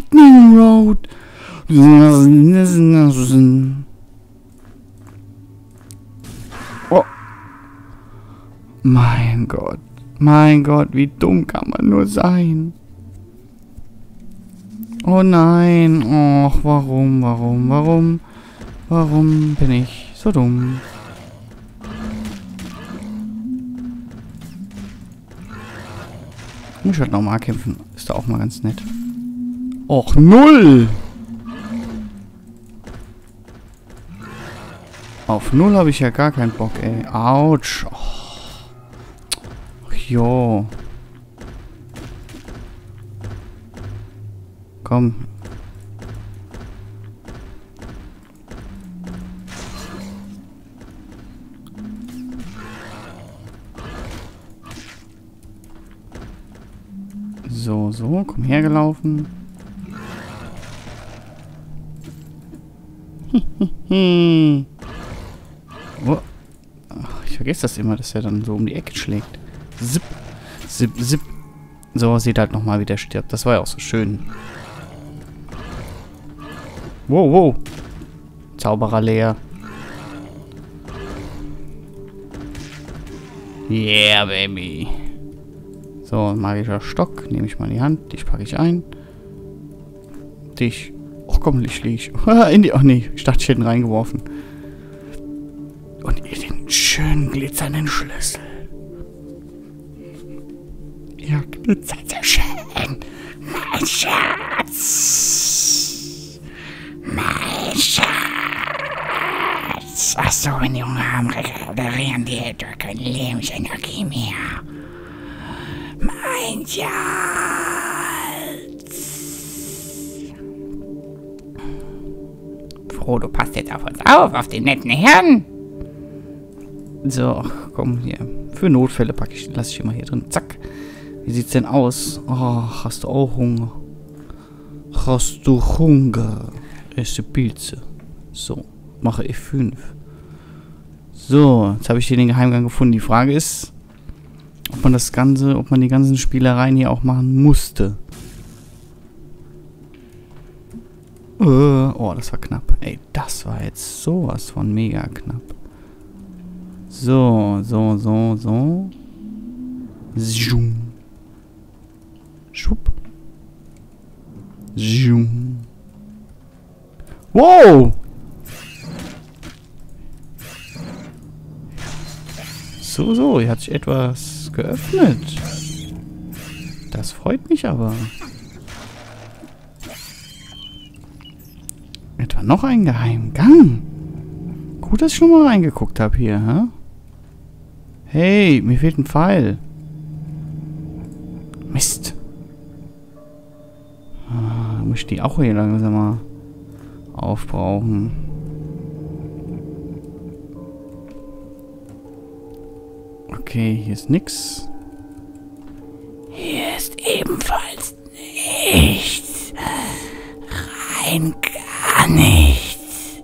Lightning Road. Oh. Mein Gott. Mein Gott, wie dumm kann man nur sein? Oh nein. Och, warum bin ich so dumm? Muss ich halt nochmal kämpfen. Ist da auch mal ganz nett. Och, 0! Auf 0 habe ich ja gar keinen Bock, ey. Autsch. Ach, jo. Komm. So, komm hergelaufen. Oh. Ach, ich vergesse das immer, dass er dann so um die Ecke schlägt. Zip, zip, zip. So, sieht halt nochmal, wie der stirbt. Das war ja auch so schön. Wow. Zauberer leer. Yeah, baby. So, magischer Stock. Nehme ich mal in die Hand. Dich packe ich ein. Dich. Och komm, ich lieg. In die. Ach nee, ich dachte, ich hätte ihn reingeworfen. Und ihr den schönen glitzernden Schlüssel. Ihr glitzert so schön. Mein Schatz. Mein Schatz. Achso, wenn die Hunger haben, regenerieren die etwa keine Lebensenergie mehr. Mein Schatz. Frodo, passt jetzt auf uns auf den netten Herrn. So, komm hier. Für Notfälle lasse ich immer hier drin. Zack. Wie sieht's denn aus? Oh, hast du auch Hunger? Hast du Hunger? Esse Pilze. So, mache F5. So, jetzt habe ich hier den Geheimgang gefunden. Die Frage ist, ob man die ganzen Spielereien hier auch machen musste. Oh, das war knapp. Ey, das war jetzt sowas von mega knapp. So. Zoom. Schupp. Zoom. Wow! So, hier hat sich etwas geöffnet. Das freut mich aber. Etwa noch ein Geheimgang. Gut, dass ich schon mal reingeguckt habe hier, hä? Hey, mir fehlt ein Pfeil. Mist. Muss ich die auch hier langsam mal aufbrauchen. Okay, hier ist nix. Hier ist ebenfalls nichts. Rein gar nichts.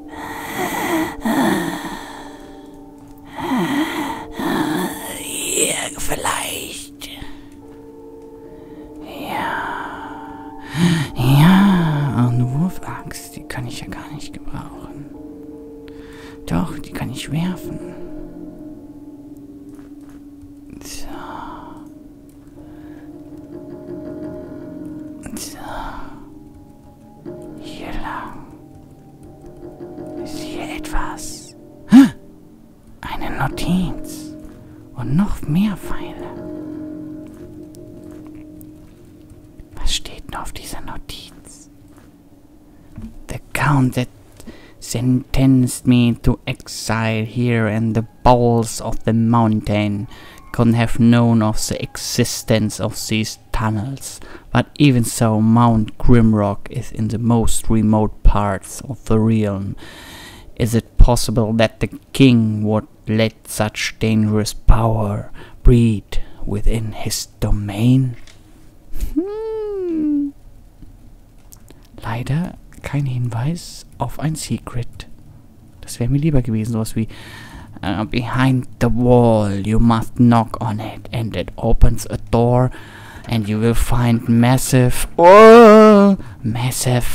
Hier vielleicht. Ja, eine Wurfaxt, die kann ich ja gar nicht gebrauchen. Doch, die kann ich werfen. So. Hier lang. Ist hier etwas? Eine Notiz. Und noch mehr Pfeile. Was steht denn auf dieser Notiz? The count that sentenced me to exile here in the bowels of the mountain couldn't have known of the existence of these tunnels, but even so Mount Grimrock is in the most remote parts of the realm. Is it possible that the king would let such dangerous power breed within his domain? Leider kein Hinweis auf ein Secret. Das wäre mir lieber gewesen, sowas wie behind the wall, you must knock on it and it opens a door And you will find massive... Oh! Massive...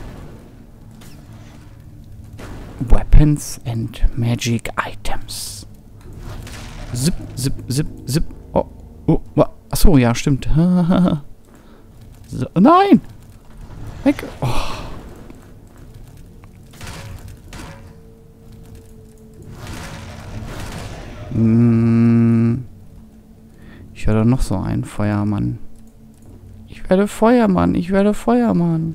Weapons and magic items. Zip, zip, zip, zip. Oh, oh, achso, ja, stimmt. So, nein! Weg! Oh. Ich höre noch so einen Feuermann. Ich werde Feuermann, ich werde Feuermann.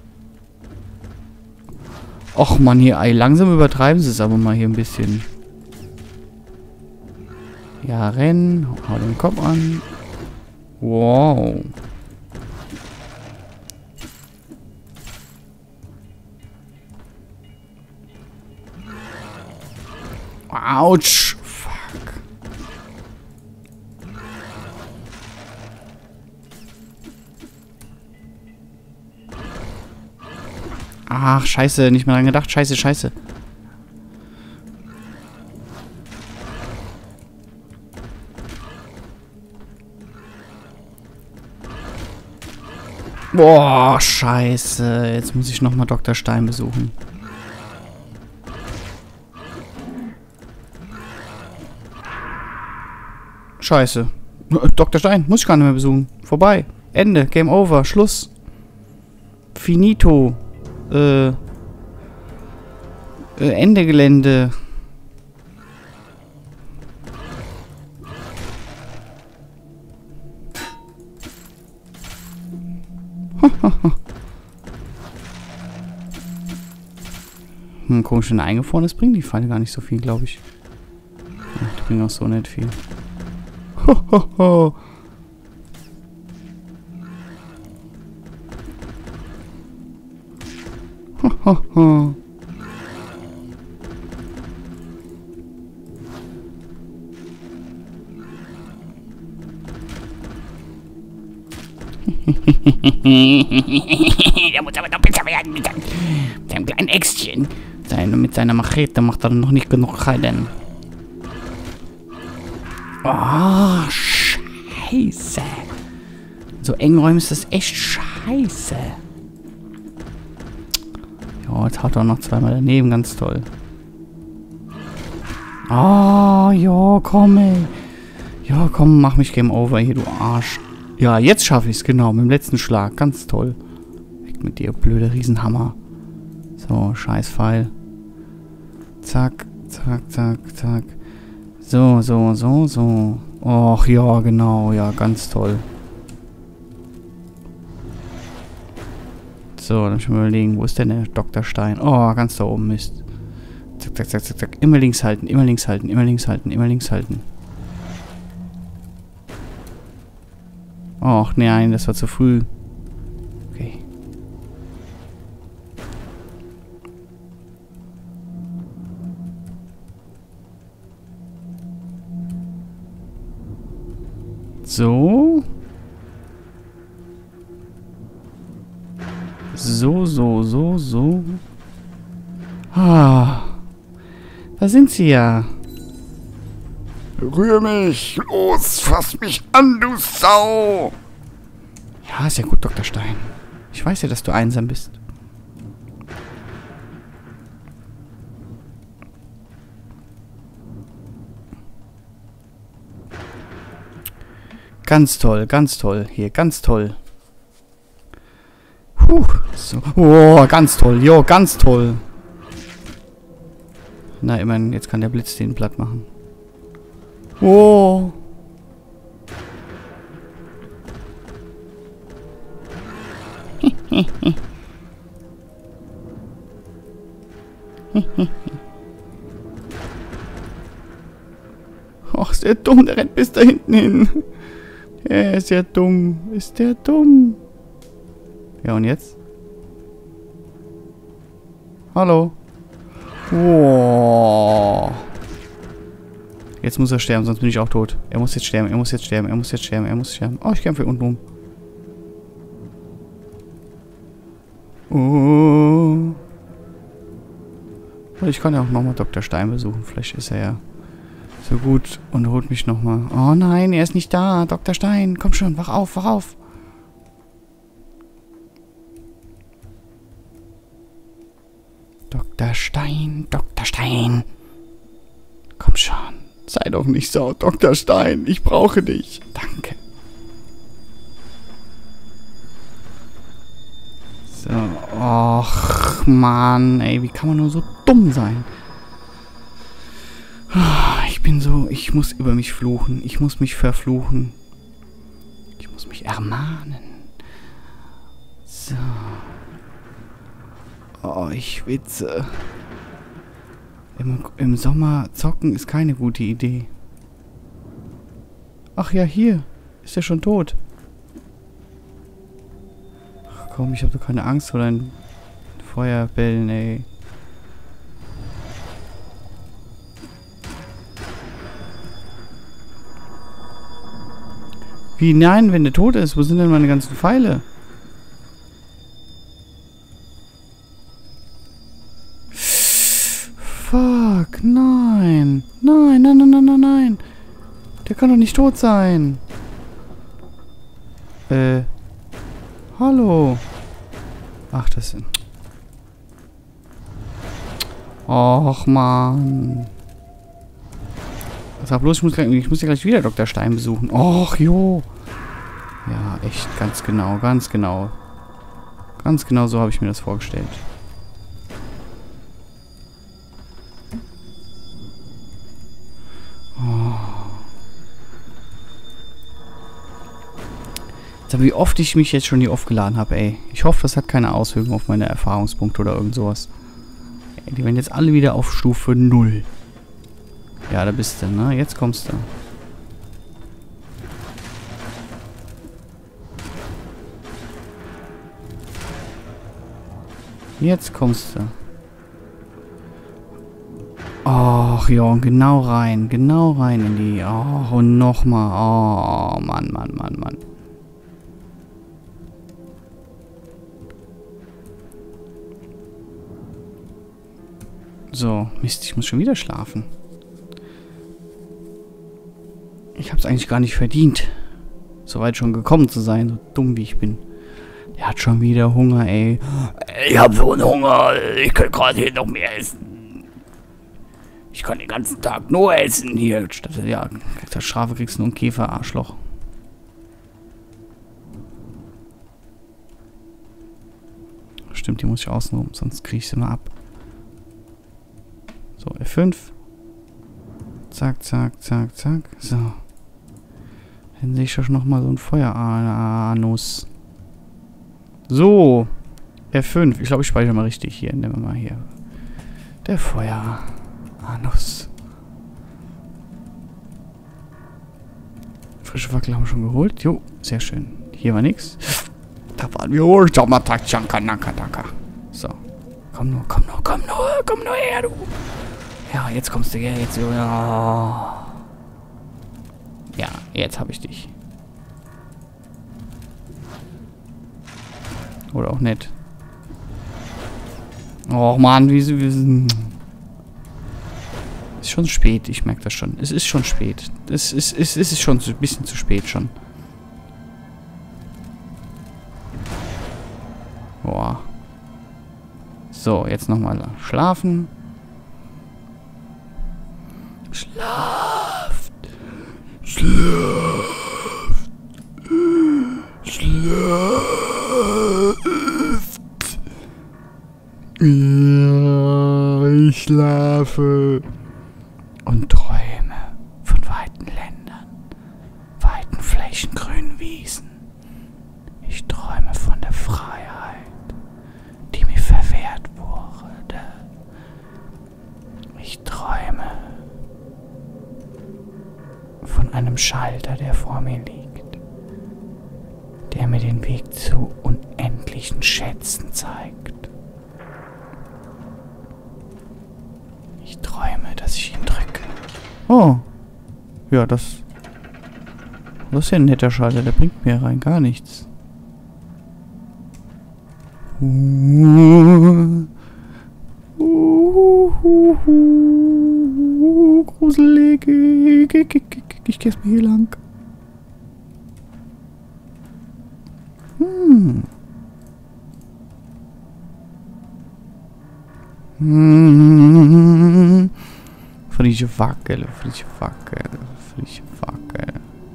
Och man, hier, ey, langsam übertreiben sie es aber mal hier ein bisschen. Ja, rennen, hau den Kopf an. Wow. Autsch. Fuck. Ach, scheiße. Nicht mehr dran gedacht. Scheiße, scheiße. Boah, scheiße. Jetzt muss ich nochmal Dr. Stein besuchen. Scheiße. Dr. Stein, muss ich gar nicht mehr besuchen. Vorbei. Ende. Game over. Schluss. Finito. Ende Gelände. Komisch, wenn er eingefroren ist, bringen die Pfeile gar nicht so viel, glaube ich. Ja, die bringen auch so nicht viel. Hohoho. Hohoho. Der muss aber noch besser werden mit seinem kleinen Äxtchen. Mit seiner Machete macht er noch nicht genug Heilen. Oh, scheiße. So engräumig ist das echt scheiße. Ja, jetzt haut er noch zweimal daneben, ganz toll. Oh, ja, komm, ey. Ja, komm, mach mich Game Over hier, du Arsch. Ja, jetzt schaffe ich es, genau, mit dem letzten Schlag. Ganz toll. Weg mit dir, blöde Riesenhammer. So, scheiß Pfeil. Zack, zack, zack, zack. So, so, so, so. Och, ja, genau, ja, ganz toll. So, dann müssen wir überlegen, wo ist denn der Dr. Stein? Oh, ganz da oben, Mist. Zack, zack, zack, zack, zack. Immer links halten, immer links halten, immer links halten, immer links halten. Och, nein, das war zu früh. Okay. So. So. Ah. Da sind sie ja. Rühr mich! Los, fass mich an, du Sau! Ja, ist ja gut, Dr. Stein. Ich weiß ja, dass du einsam bist. Ganz toll. Hier, ganz toll. So. Oh, ganz toll. Jo, ganz toll. Na, immerhin, jetzt kann der Blitz den platt machen. Oh. Ach, ist der dumm, der rennt bis da hinten hin. Er ist ja dumm. Ist der dumm. Ja, und jetzt? Hallo? Oh. Jetzt muss er sterben, sonst bin ich auch tot. Er muss jetzt sterben, er muss jetzt sterben, er muss jetzt sterben, er muss sterben. Oh, ich kämpfe hier unten rum. Oh. Ich kann ja auch nochmal Dr. Stein besuchen. Vielleicht ist er ja So gut. Und holt mich nochmal. Oh nein, er ist nicht da. Dr. Stein, komm schon, wach auf, wach auf. Dr. Stein, Dr. Stein. Komm schon. Sei doch nicht so, Dr. Stein. Ich brauche dich. Danke. So. Och, Mann. Ey, wie kann man nur so dumm sein? Ich bin so... Ich muss über mich fluchen. Ich muss mich verfluchen. Ich muss mich ermahnen. So. Oh, ich schwitze. Im Sommer zocken ist keine gute Idee. Ach ja, hier. Ist er schon tot? Ach komm, ich habe doch keine Angst vor deinen Feuerbällen, ey. Wie? Nein, wenn der tot ist. Wo sind denn meine ganzen Pfeile? Fuck, nein. Nein, nein, nein, nein, nein, nein. Der kann doch nicht tot sein. Hallo. Ach, das sind... Och, Mann. Sag bloß, ich muss ja gleich wieder Dr. Stein besuchen. Och, jo. Ja, echt, ganz genau, ganz genau. Ganz genau so habe ich mir das vorgestellt. Aber wie oft ich mich jetzt schon hier aufgeladen habe, ey. Ich hoffe, das hat keine Auswirkungen auf meine Erfahrungspunkte oder irgend sowas. Ey, die werden jetzt alle wieder auf Stufe 0. Ja, da bist du, ne? Jetzt kommst du. Jetzt kommst du. Och, ja, und genau rein in die... Oh, und nochmal. Oh, Mann, Mann, Mann, Mann. So, Mist, ich muss schon wieder schlafen. Ich hab's eigentlich gar nicht verdient, so weit schon gekommen zu sein, so dumm wie ich bin. Der hat schon wieder Hunger, ey. Ich hab so einen Hunger. Ich könnte gerade hier noch mehr essen. Ich kann den ganzen Tag nur essen hier. Statt, ja, als Strafe kriegst du nur einen Käfer, Arschloch. Stimmt, die muss ich außen rum, sonst krieg ich sie mal ab. So, F5. Zack, zack, zack, zack. So. Dann sehe ich schon nochmal so ein Feueranus. So. F5. Ich glaube, ich speichere mal richtig hier. Nehmen wir mal hier. Der Feueranus. Frische Fackel haben wir schon geholt. Jo, sehr schön. Hier war nix. Da waren wir wohl. Danke. So. Komm nur her, du. Ja, jetzt kommst du her. Jetzt. Ja, jetzt habe ich dich. Oder auch nicht. Oh Mann, wie ist schon spät, ich merke das schon. Es ist schon spät. Es ist schon ein bisschen zu spät schon. Boah. So, jetzt nochmal schlafen. Schlaft. Ja, ich schlafe. Und träume von weiten Ländern, weiten Flächen, grünen Wiesen. Ich träume von der Freiheit, die mir verwehrt wurde. Ich träume von einem Schalter, der vor mir liegt, der mir den Weg zu unendlichen Schätzen zeigt. Ich träume, dass ich ihn drücke. Oh. Ja, das ist ja ein netter Schalter, der bringt mir rein gar nichts. Gruselig. Ich gehe erstmal hier lang. Frische Fackel, frische Fackel, frische Fackel.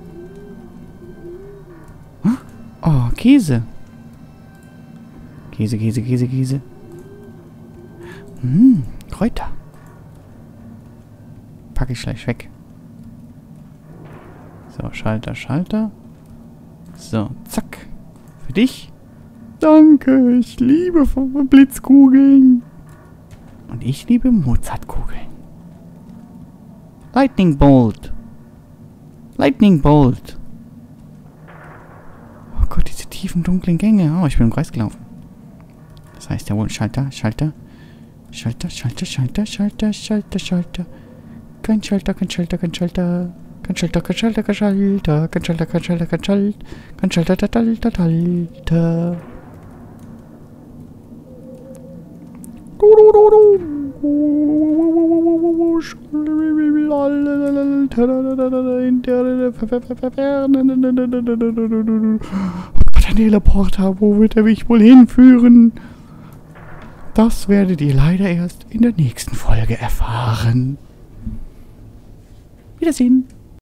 Oh, Käse. Käse, Käse, Käse, Käse. Kräuter. Packe ich gleich weg. So, Schalter, Schalter. So, zack. Für dich. Danke, ich liebe Blitzkugeln. Und ich liebe Mozartkugeln. Lightning Bolt. Lightning Bolt. Oh Gott, diese tiefen, dunklen Gänge. Oh, ich bin im Kreis gelaufen. Das heißt ja wohl Schalter, Schalter. Schalter, Schalter, Schalter, Schalter, Schalter, Schalter. Kein Schalter, kein Schalter, kein Schalter. Kein Schalter, kein Schalter, kein Schalter. Kein Schalter, kein Schalter, kein Schalter. Kein Schalter, Schalter, Schalter. Der Teleporter, wo wird er mich wohl hinführen? Das werdet ihr leider erst in der nächsten Folge erfahren. Wiedersehen.